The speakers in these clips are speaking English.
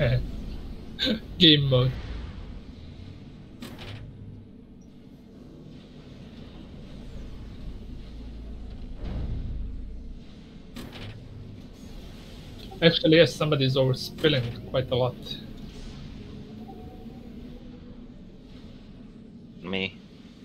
Game mode. Actually, yes, somebody's overspilling quite a lot. Me.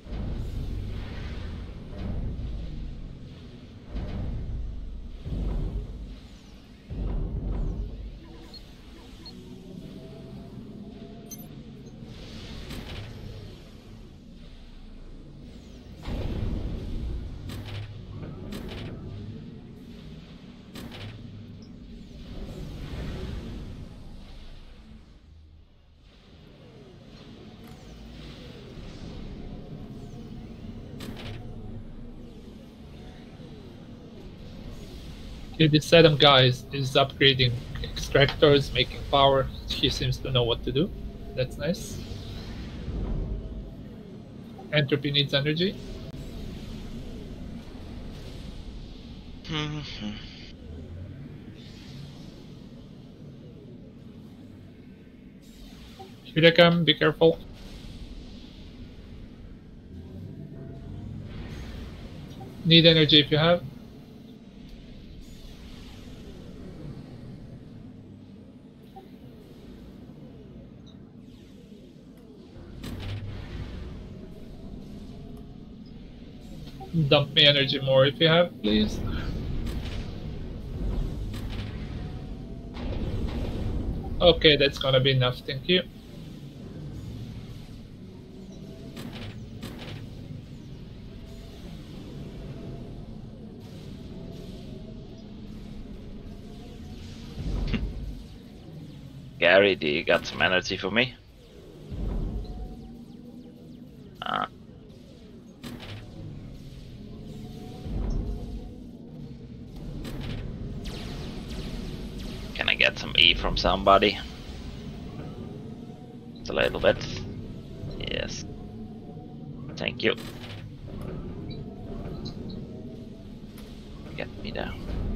Okay, this Adam guy is upgrading extractors, making power. He seems to know what to do. That's nice. Entropy needs energy. Here they come, be careful. Need energy if you have. Dump me energy more if you have, please. Okay, that's gonna be enough, thank you. Gary, do you got some energy for me? Can I get some E from somebody? Just a little bit. Yes. Thank you. Get me down.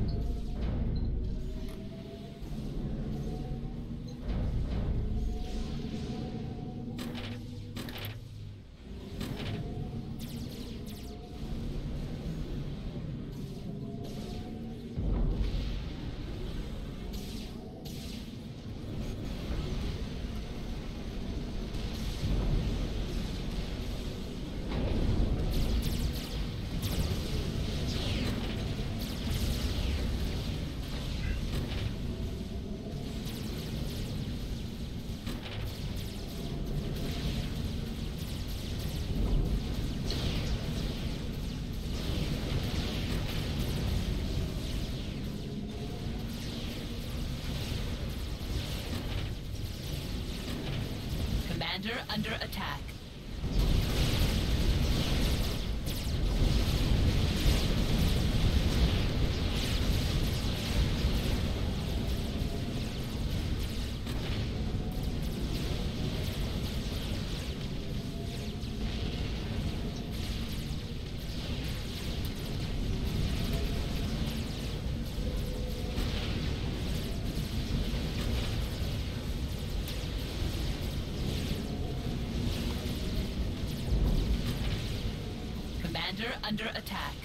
Commander under attack. Commander under attack.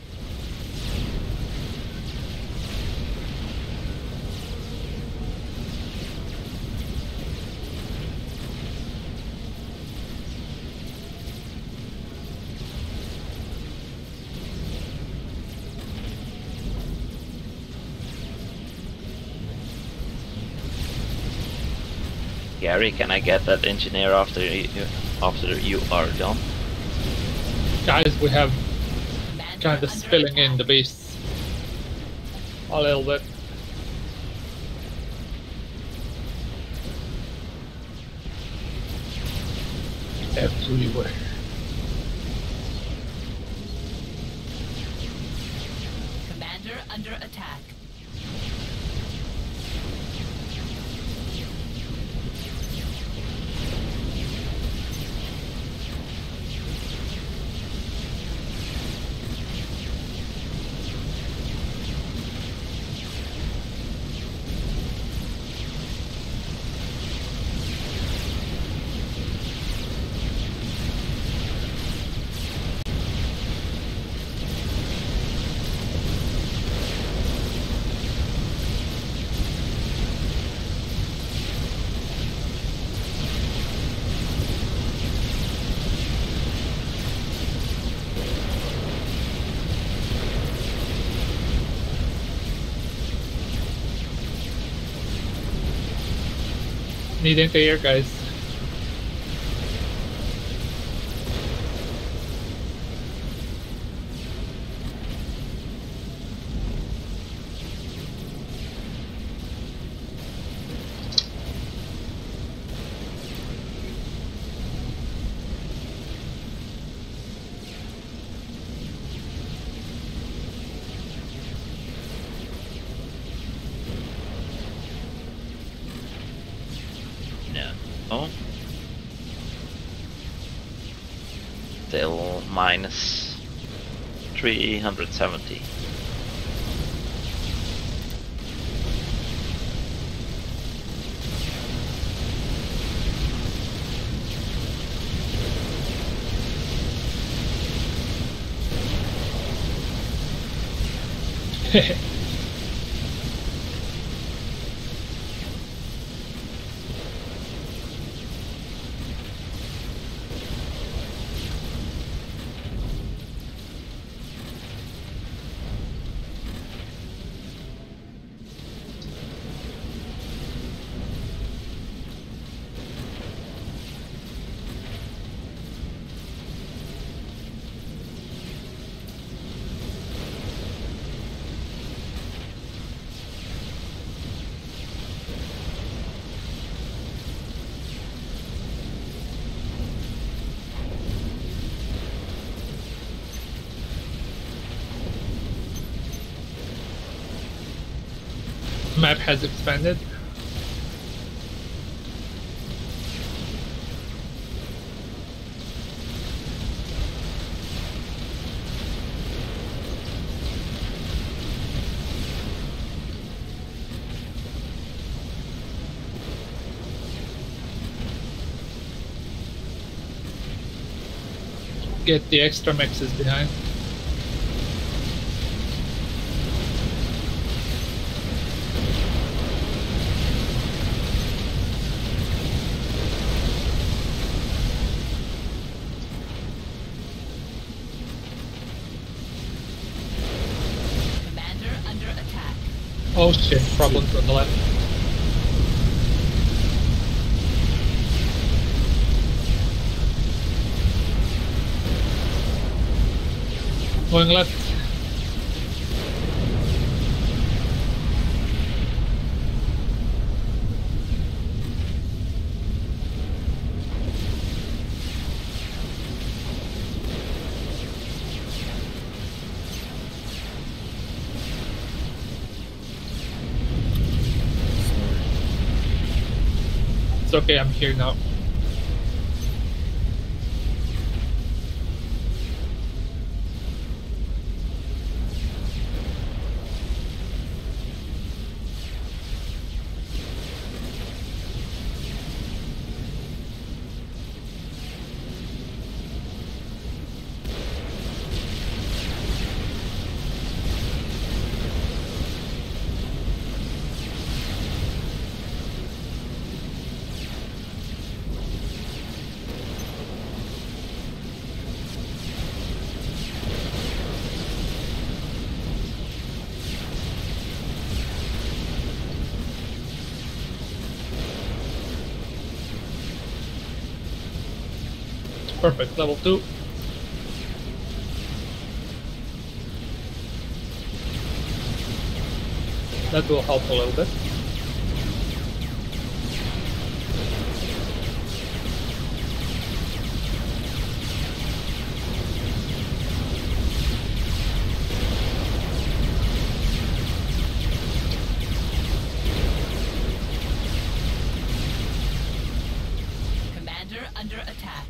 Gary, can I get that engineer after you are done? Guys, we have Commander kind of under spilling in attack. the beasts a little bit. Everywhere. Commander under attack. Need anti-air, guys. Yeah. Oh. Still minus 370. Map has expanded. Get the extra mexes behind. Commander under attack. Oh shit, problems on the left. Going left. It's okay, I'm here now. Perfect, level 2. That will help a little bit. Commander under attack.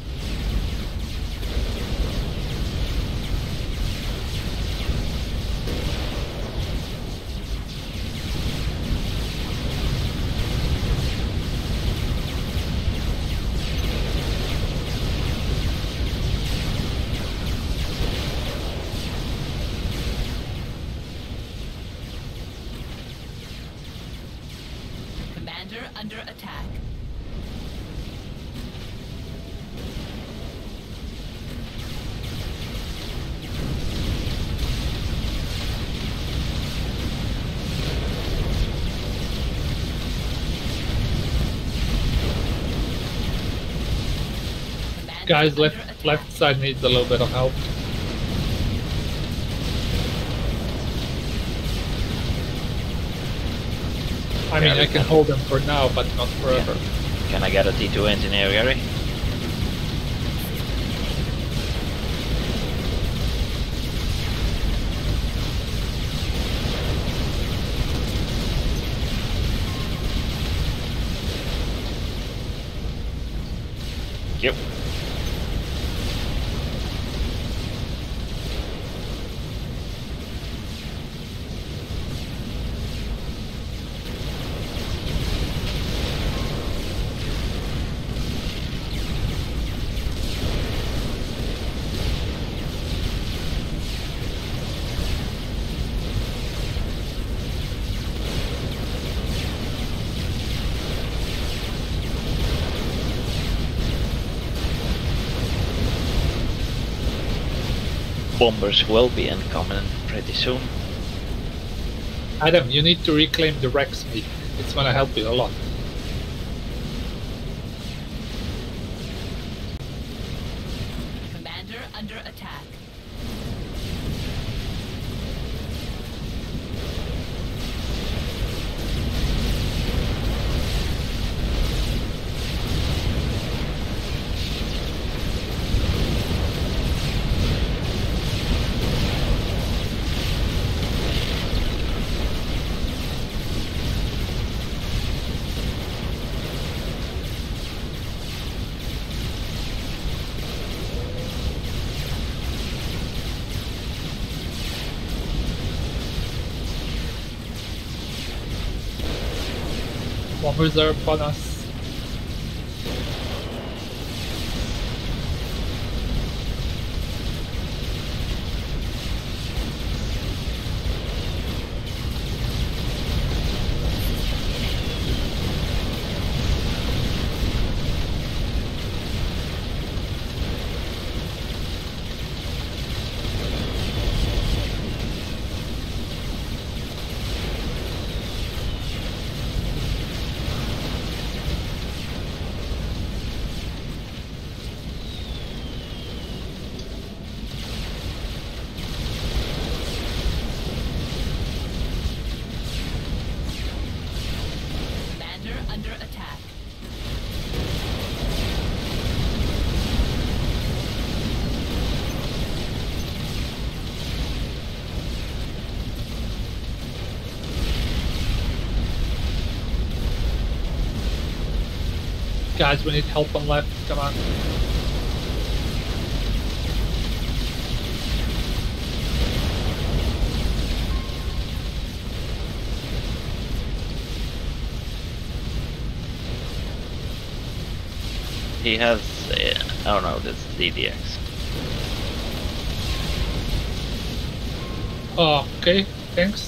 Commander under attack. Guys, under left attack. left side needs a little bit of help. I mean, Gary, I can hold them for now, but not forever. Can I get a T2 engineer, Gary? Yep. Bombers will be incoming pretty soon. Adam, you need to reclaim the Rex meat. It's gonna help you a lot. Commander under attack. Bombers are upon us. Commander under attack. Guys, we need help on left. Come on. He has, oh no, that's DDX. Oh, okay. Thanks.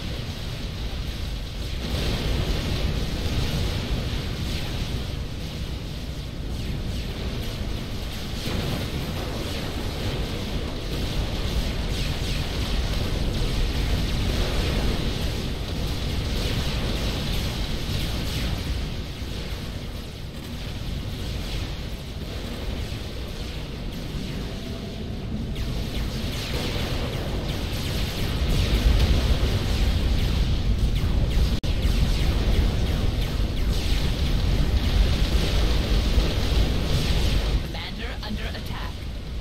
Commander under attack.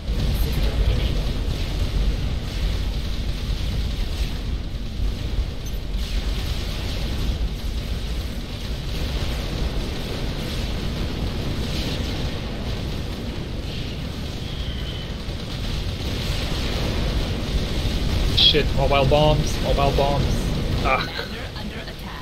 Shit, mobile bombs, mobile bombs. Ah, Commander under attack.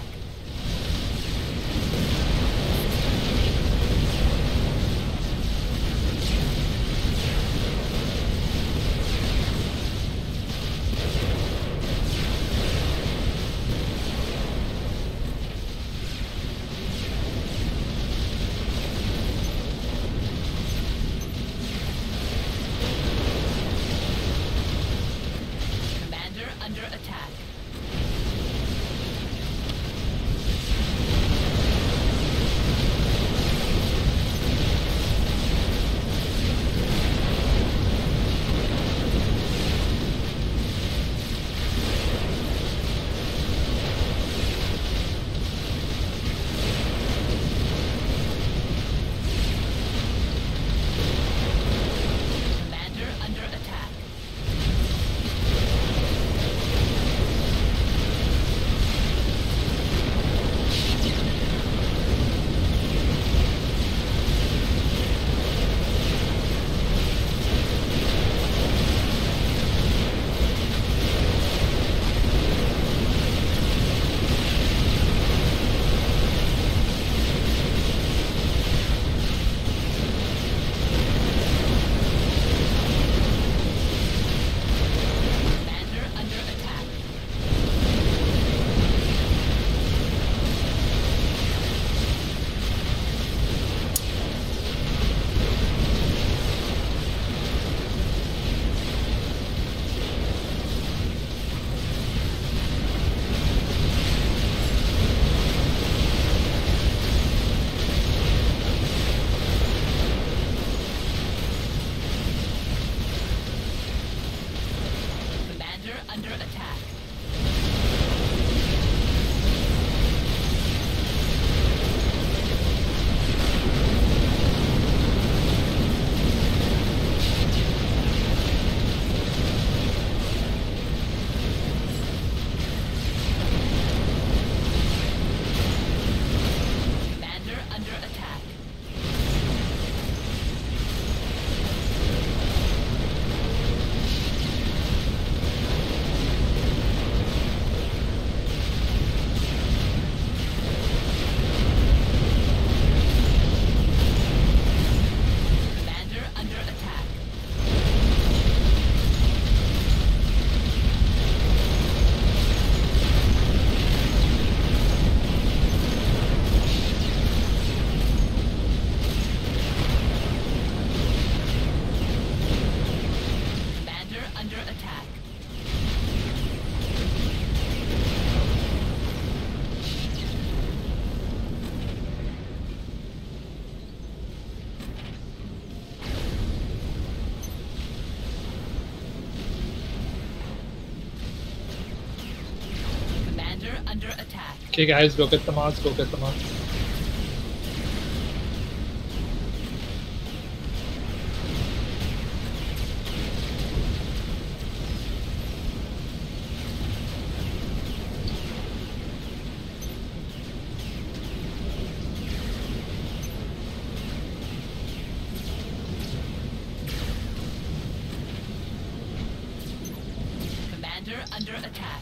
Commander under attack. under attack. Commander under attack. Commander under attack. Commander under attack. Okay, guys, go get the mods. Go get the mods. Commander under attack.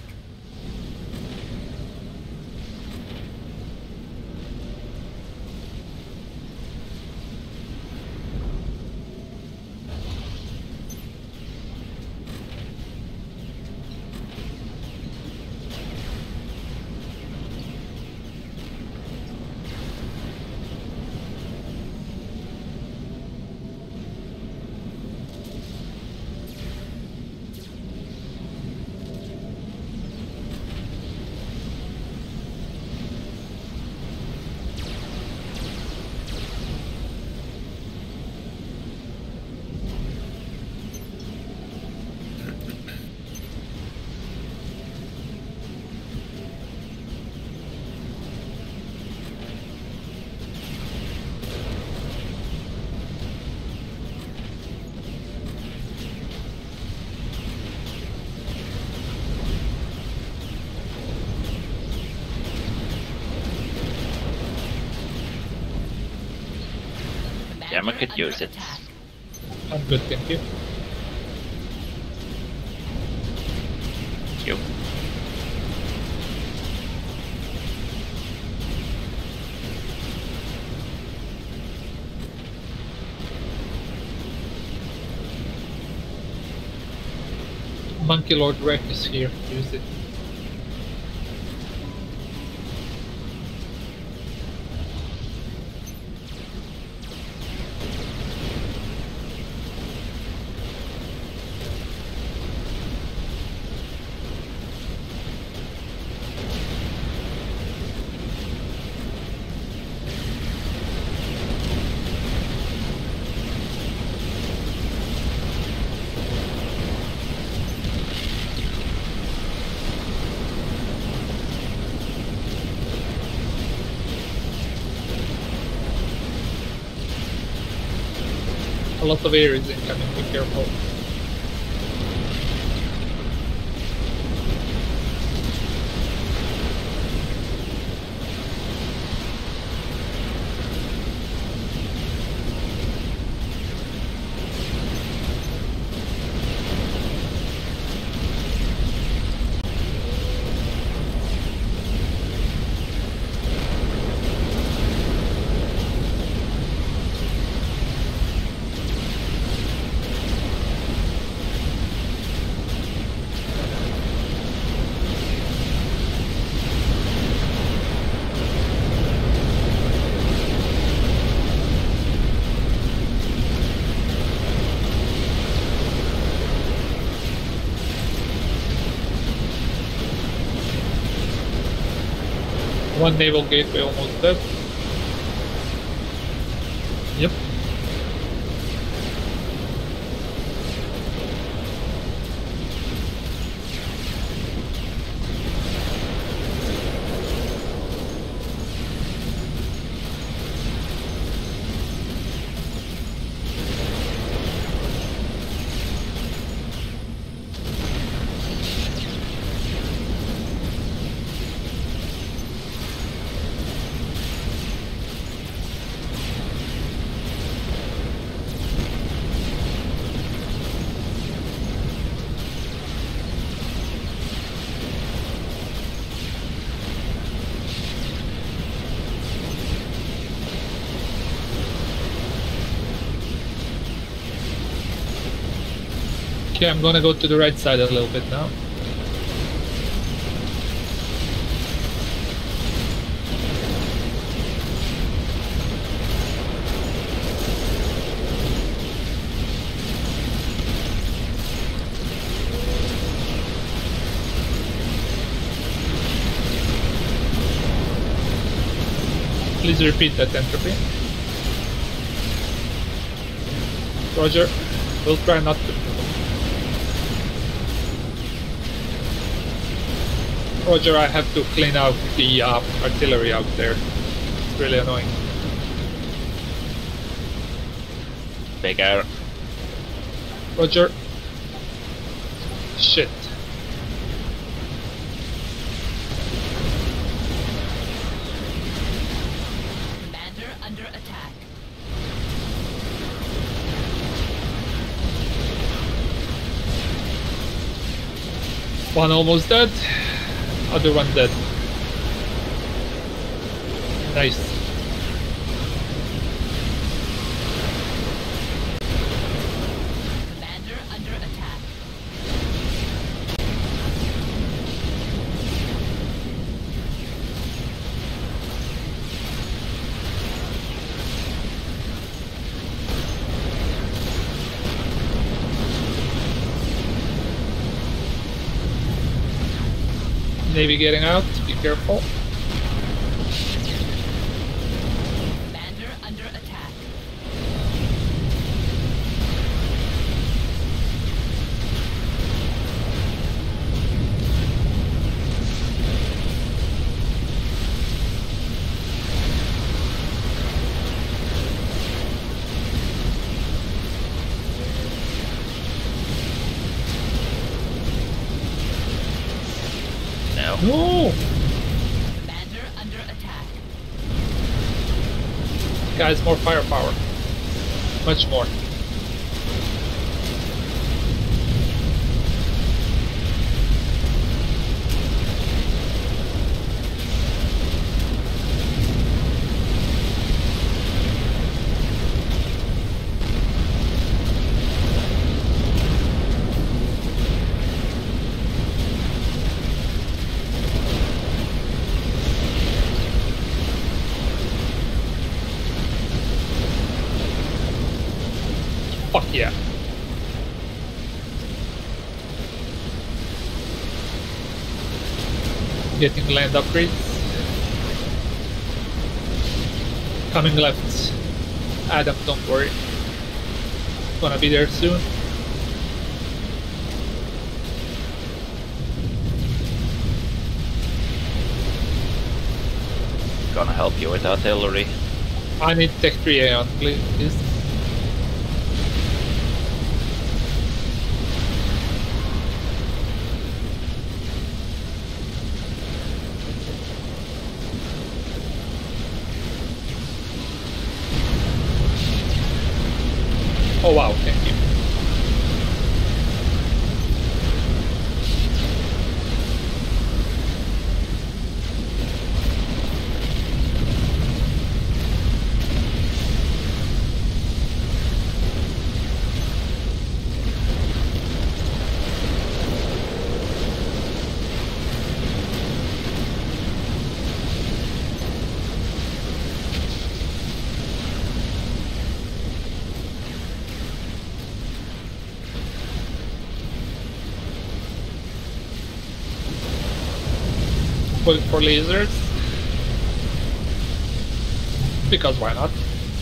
Gamma could Commander use under it. attack. I'm good, thank you. You. Monkey Lord Wreck is here. Use it. A lot of air is incoming, be careful. One naval gateway almost dead. Yep. Okay, I'm gonna go to the right side a little bit now. Please repeat that entropy. Roger. We'll try not to. Roger, I have to clean out the artillery out there. It's really annoying. Big air. Roger. Shit. Commander under attack. One almost dead. Other one dead. Nice. Commander under attack. Navy getting out. Be careful. Commander under attack. No. No! Commander under attack. Guys, more firepower. Much more. Fuck yeah. Getting land upgrades. Coming left. Adam, don't worry. Gonna be there soon. Gonna help you with artillery. I need Tech 3A on, please. Oh wow, thank you. Going for lasers. Because why not?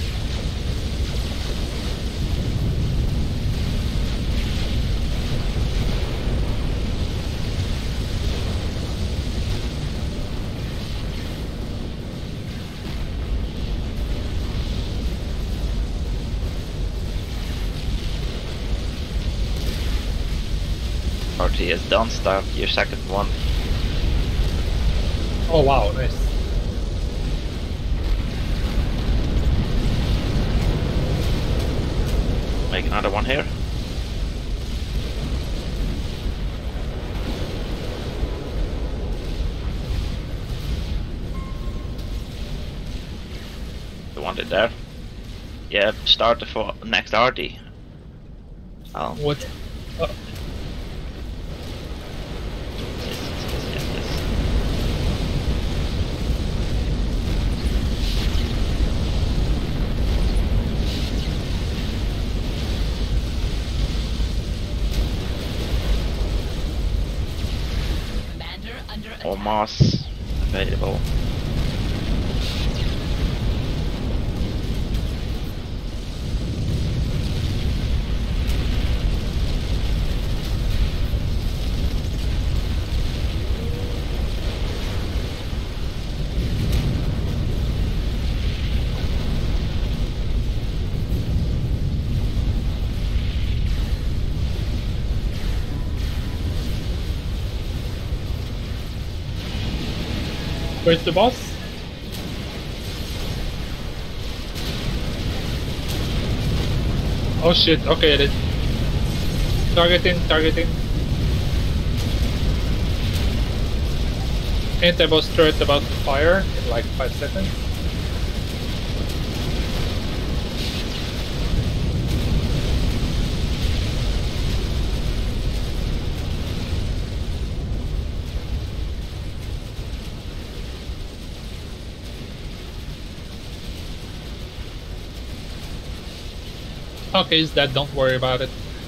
RT is done, start your second one. Oh wow, nice. Make another one here. You want it there? Yeah, start the next RT. Oh. What? Oh, Yes. Commander under attack. Almost available. where's the boss? Oh shit, okay, it is. Targeting. Anti-boss turret about to fire in like 5 seconds. Okay, he's dead, don't worry about it.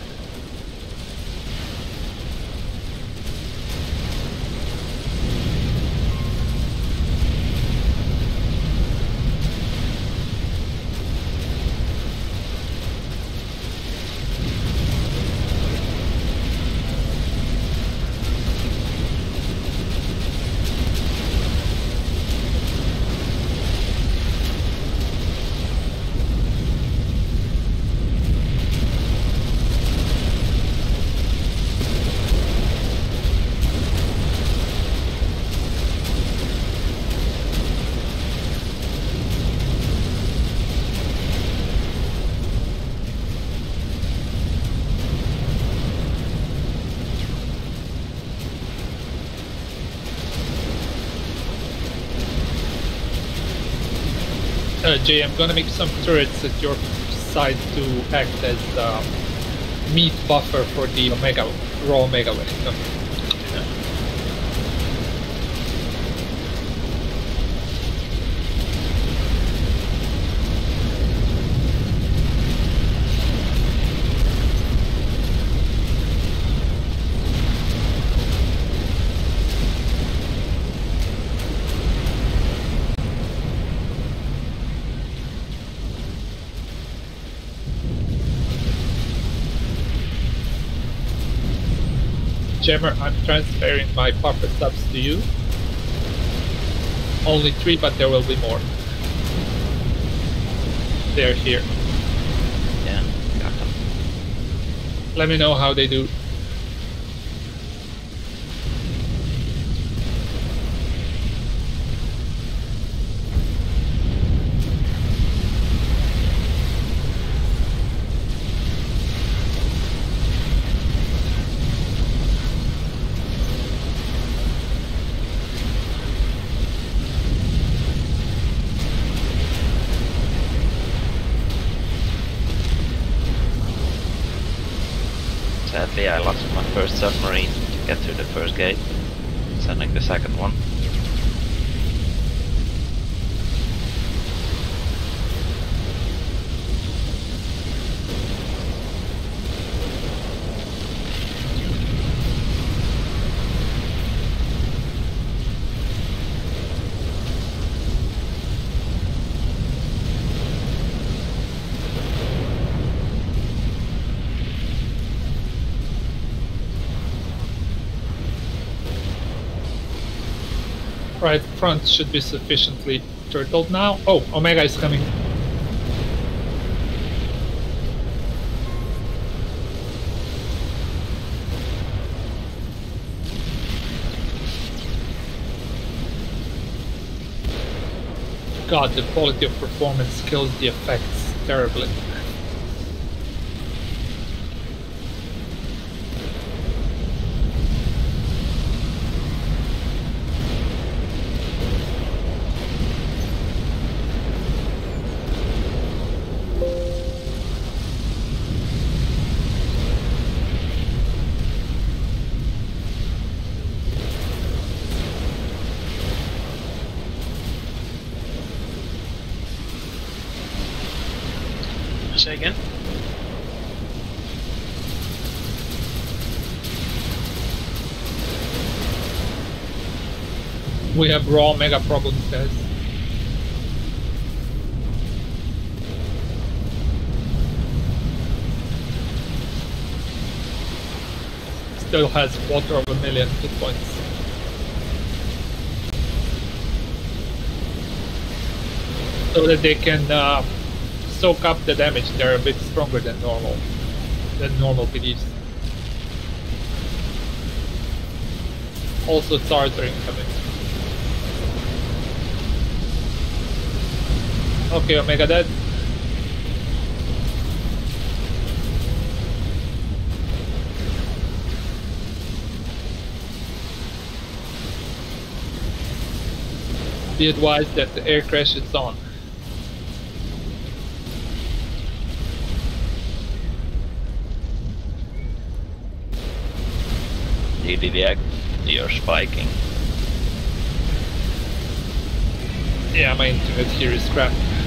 Jay, I'm gonna make some turrets at your side to act as meat buffer for the Omega, raw Omega when it comes. Jammer, I'm transferring my puppet subs to you. Only 3, but there will be more. They're here. Yeah, got them. Let me know how they do. Sadly, I lost my first submarine to get through the first gate, sending the second one. Right, front should be sufficiently turtled now. Oh, Omega is coming. God, the quality of performance kills the effects terribly. Say again? We have raw mega problems, guys. Still has 250,000 hit points. So that they can soak up the damage. They're a bit stronger than normal PDs. Also, SARs are incoming. Okay, Omega dead. Be advised that the air crash is on. You're spiking. Yeah, my internet here is crap.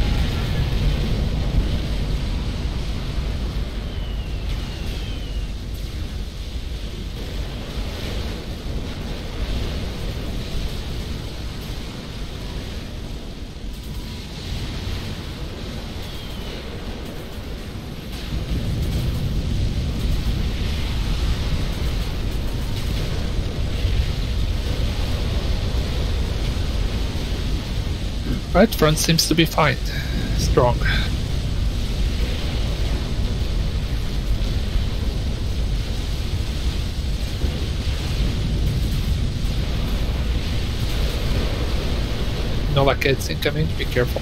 Right front seems to be fine. Strong. Nova kids incoming, be careful.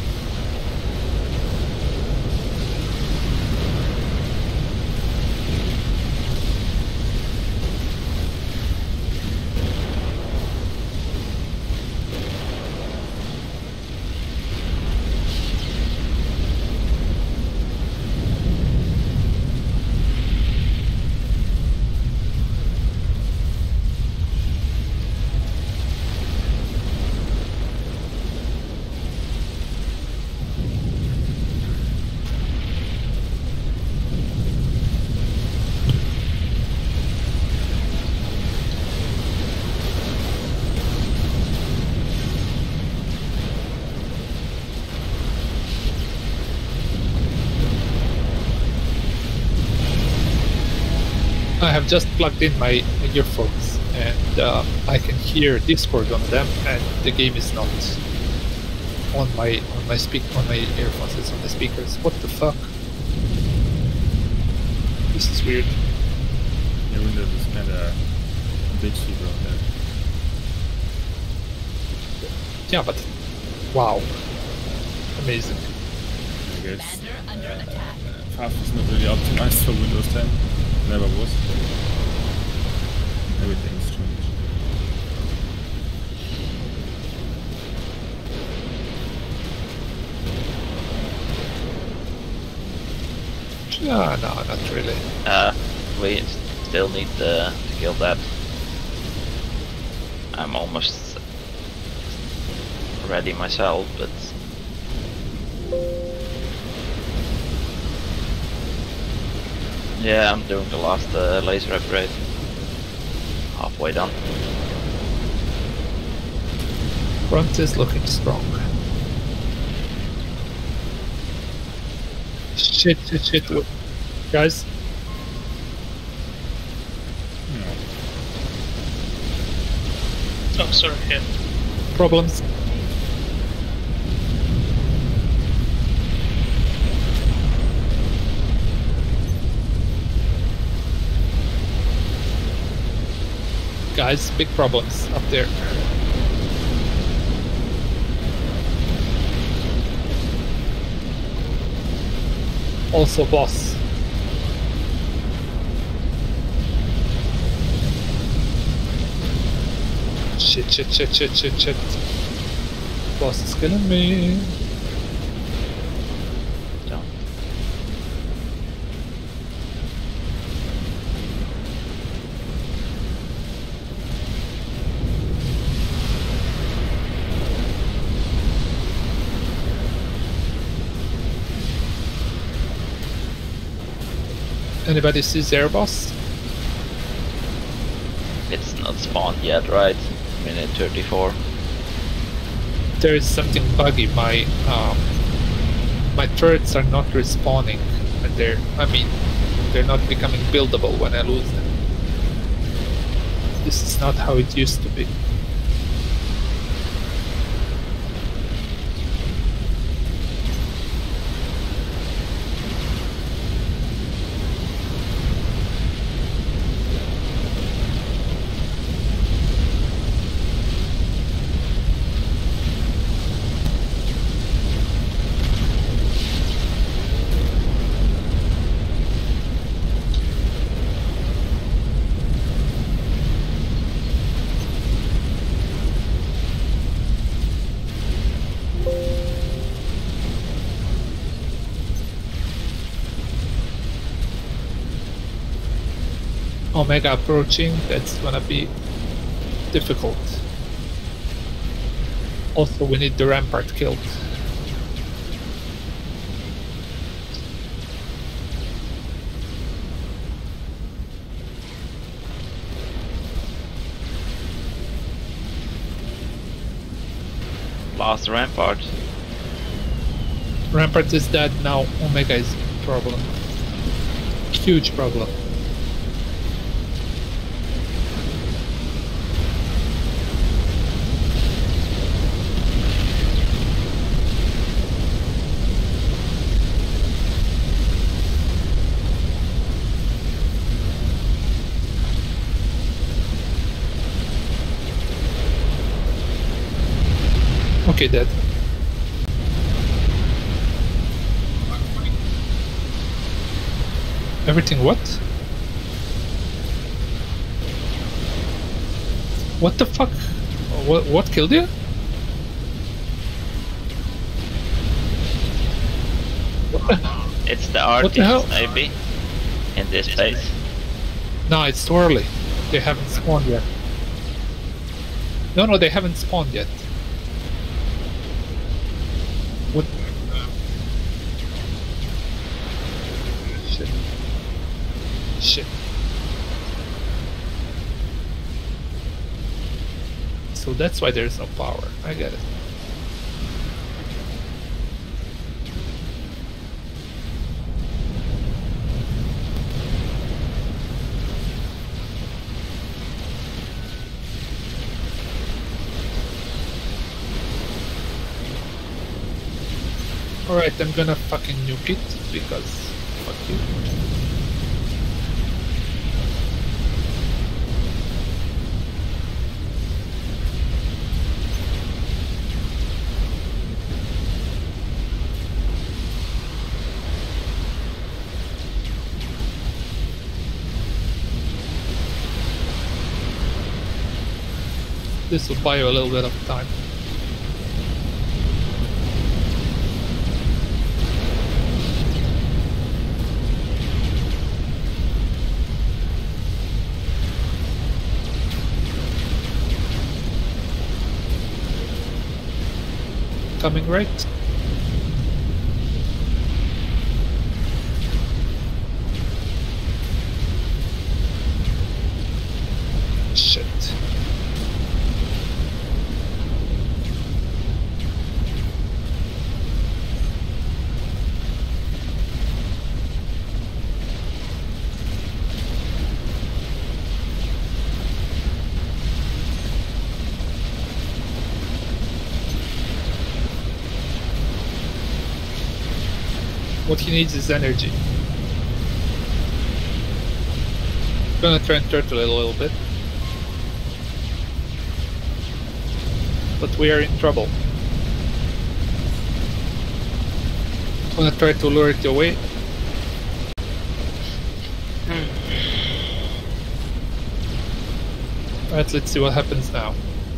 I have just plugged in my earphones and I can hear Discord on them, and the game is not on my earphones. It's on the speakers. What the fuck? This is weird. Yeah, Windows is kind of bitchy about that. Yeah, but wow, amazing. I guess Commander under attack. FAF is not really optimized for Windows 10. Never was. Everything's changed. No, not really. We still need to kill that. I'm almost ready myself, but yeah, I'm doing the last laser upgrade. Halfway done. Front is looking strong. Shit. Guys, Oh, sorry, yeah. problems. Guys, big problems up there. Also boss. Shit. Boss is killing me. Don't. Anybody sees air boss? It's not spawned yet, right? Minute 34. There is something buggy. My turrets are not respawning, and they're not becoming buildable when I lose them. This is not how it used to be. Omega approaching, that's gonna be difficult. Also, we need the Rampart killed. Lost Rampart. Rampart is dead now. Omega is a problem. Huge problem. Okay, dead. Everything what? What the fuck? What killed you? It's the What the hell? artist, maybe. In this place. No, it's too early. They haven't spawned yet. No, they haven't spawned yet. What? Shit. Shit. So that's why there's no power. I get it. Alright, I'm gonna fucking nuke it, because fuck you. This will buy you a little bit of time. Coming right. Shit. What he needs is energy. Gonna try and turtle it a little bit. But we are in trouble. Gonna try to lure it away. Alright, let's see what happens now.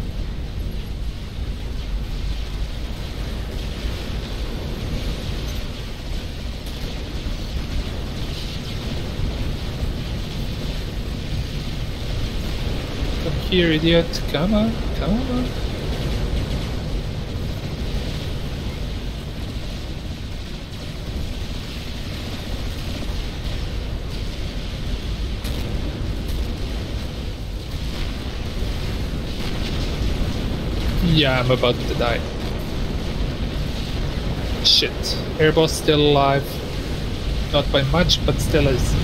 Come here, idiot. Come on, come on. Yeah, I'm about to die. Shit. Airboss still alive. Not by much, but still is.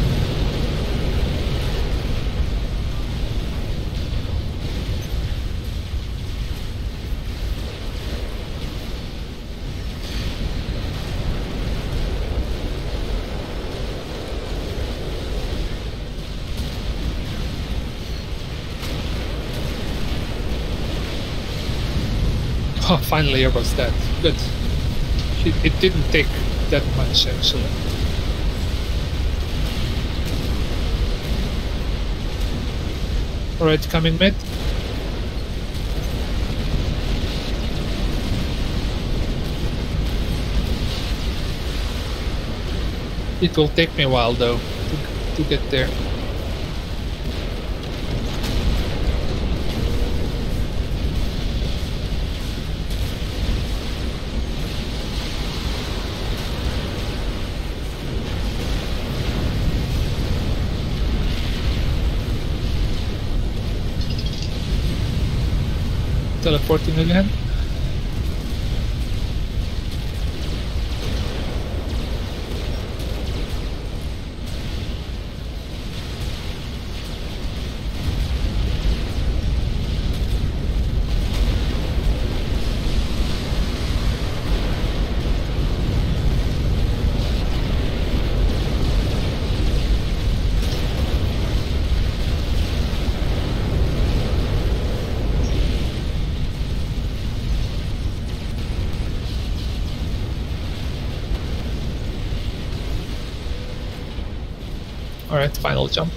Oh, finally Airboss dead. Good. It didn't take that much, actually. Alright, coming mid. It will take me a while, though, to get there. Teleporting again. Alright, final jump.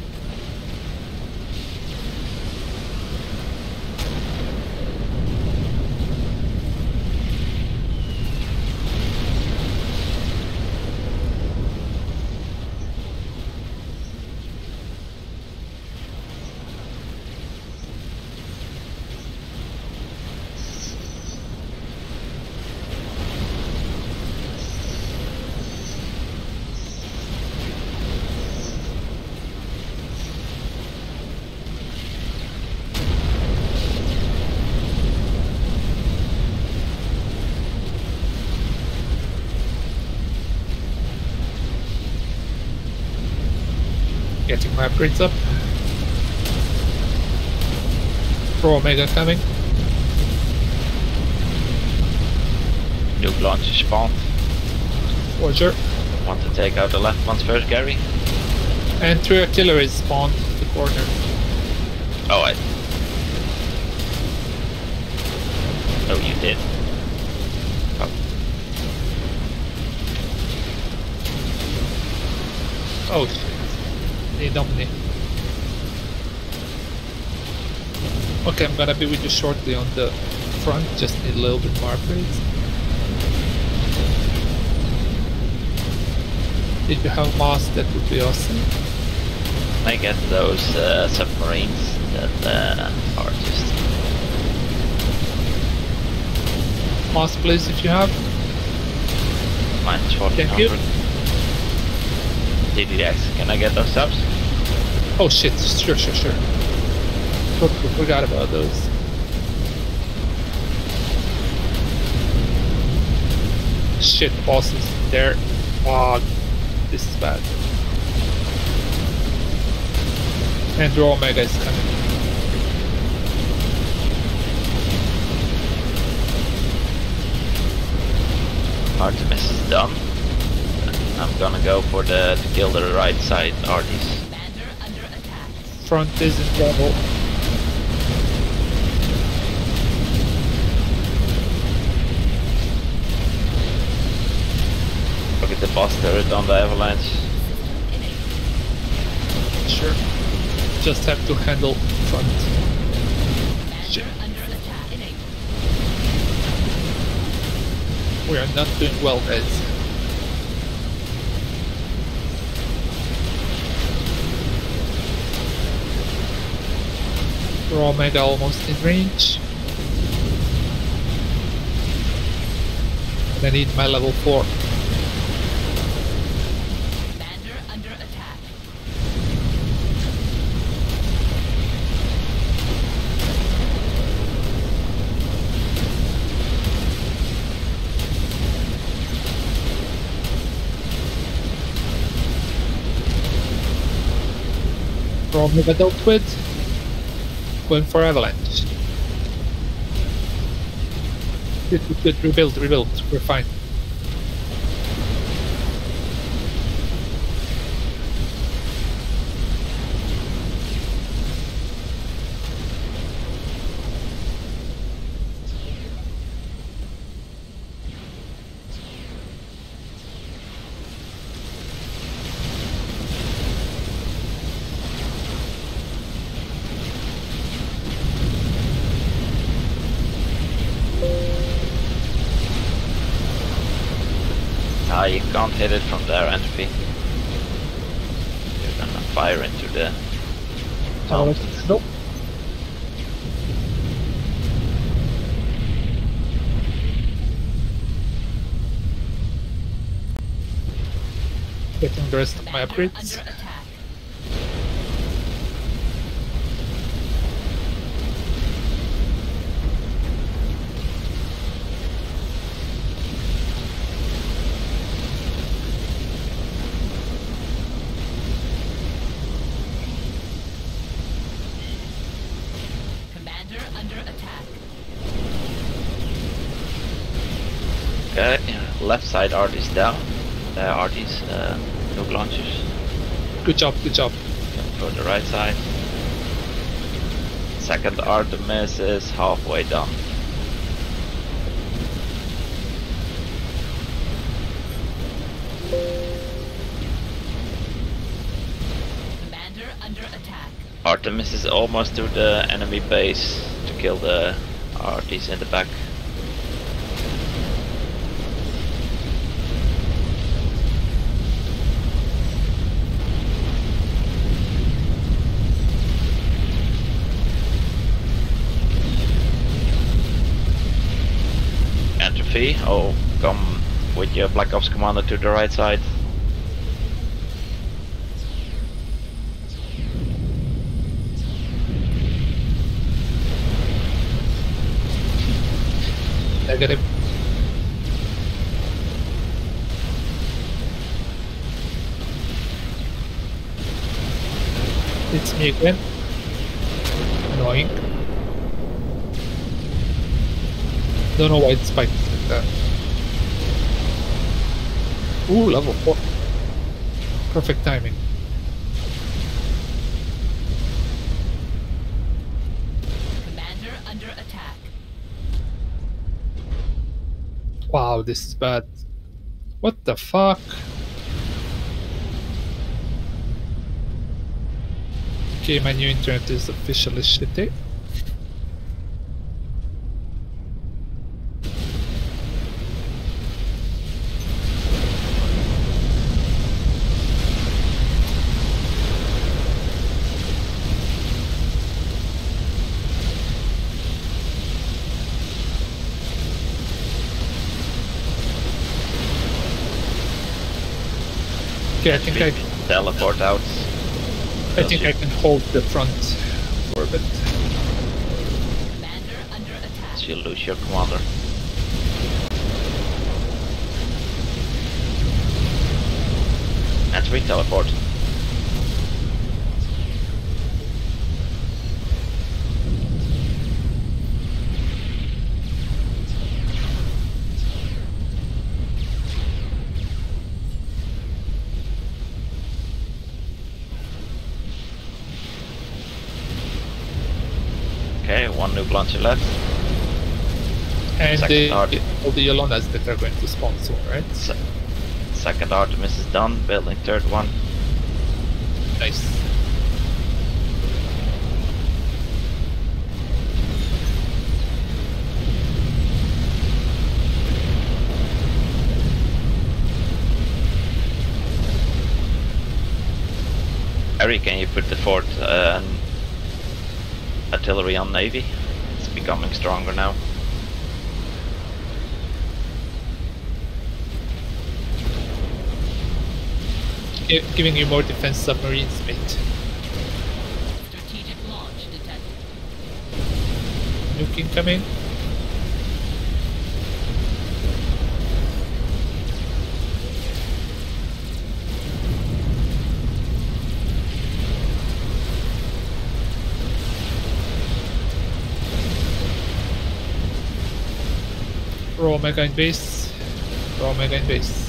Getting my upgrades up. Pro Omega coming. Nuke launcher spawned. Forger. Want to take out the left ones first, Gary? And 3 artillery spawned the corner. Oh, Oh, you did. Oh. Oh shit. Need Omni. Okay, I'm gonna be with you shortly on the front, just need a little bit more upgrades. If you have mass, that would be awesome. I get those submarines that are just... Mass, please, if you have. Minus Thank you. 1400. DDX, can I get those subs? Oh shit, sure. Totally forgot about those. Shit, bosses there. Oh, this is bad. And Raw Omega is coming. Artemis is done. I'm gonna go for to kill the right side arties. Commander under attack. Front is in trouble. Look at the boss turret on the avalanche. Sure. Just have to handle front. Commander Shit. under attack. Enabled. We are not doing well, guys. Raw Omega almost in range. And I need my level 4. Commander under attack. Omega dealt with. Going for Avalanche. Good. Rebuild. We're fine. You can't hit it from there, Entropy. You're gonna fire into the mountains. Nope. Getting the rest of my Commander upgrades. under attack. Commander under attack. Okay, left side Artie's down. Artie's nuke launchers. Good job. For the right side. Second Artemis is halfway done. Commander under attack. Artemis is almost to the enemy base to kill the Arties in the back. Entropy, come with your Black Ops commander to the right side. Negative. It's me again. Annoying. Don't know why it spiked like that. Ooh, level 4. Perfect timing. Commander under attack. Wow, this is bad. What the fuck? Okay, my new internet is officially shitty. Okay, I think Teleport out. I think I can hold the front for a bit. Commander under attack. So you lose your commander. Entry, teleport. Okay, one nuke launcher left. And Second all target. the Yolonas that are going to spawn soon, right? Second Artemis is done, building third one. Nice. Harry, can you put the fourth artillery on Navy? It's becoming stronger now. Giving you more defense submarines, mate. Strategic launch detected. Nuke incoming. Omega in base. Pro Omega in base.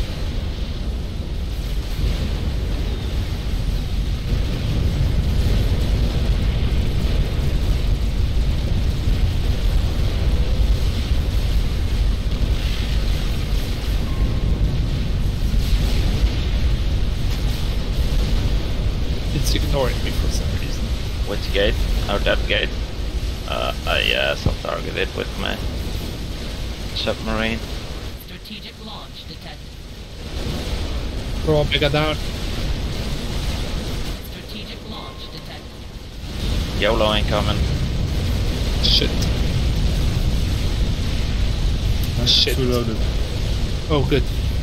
It's ignoring me for some reason. Which gate? Oh, that gate. I self-targeted with my submarine. Strategic launch detected. Pro Omega down. Strategic launch detected. YOLO incoming. Shit. Shit. Too loaded. Oh, good.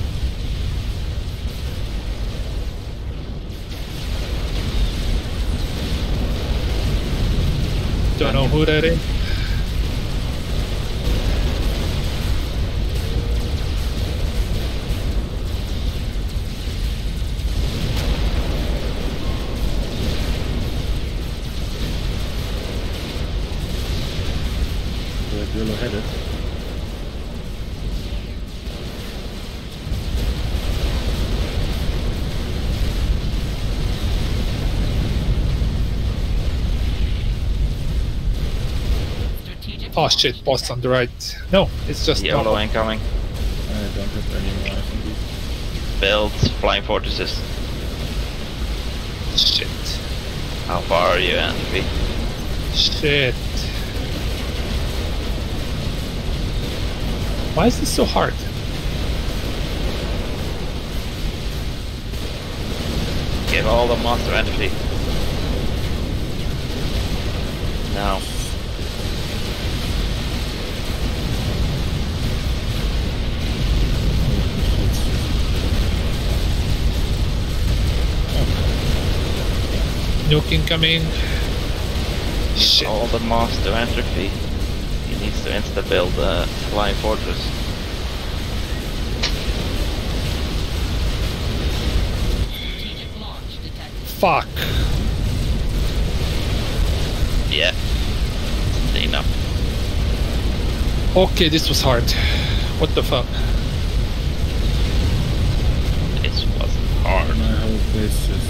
Don't know who that is. Yellow headed. Strategic Oh launch shit, boss detected. on the right. No, it's just YOLO normal. incoming. I don't have any more SMGs. Build flying fortresses. Shit. How far are you, Andy? Shit. Why is this so hard? Give all the monster energy. Now. Nuke incoming. Give Shit. all the monster entropy. He needs to insta build a flying fortress. Strategic launch detected. Fuck. Yeah. Enough. Okay, this was hard. What the fuck? This wasn't hard. My whole base just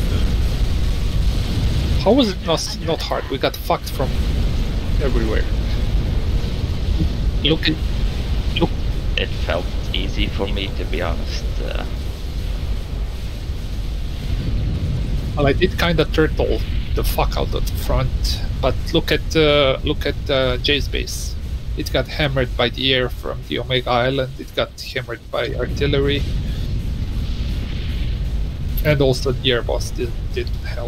How was it not hard? We got fucked from everywhere. Look at... Look. It felt easy for me, to be honest. Well, I did kind of turtle the fuck out of the front, but look at Jay's base. It got hammered by the air from the Omega Island. It got hammered by artillery, and also the air boss didn't help.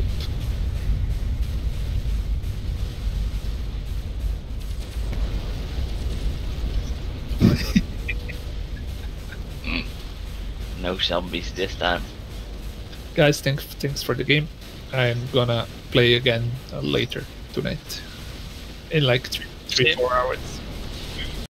No zombies this time. Guys, thanks for the game. I'm gonna play again later tonight, in like 3-4 hours.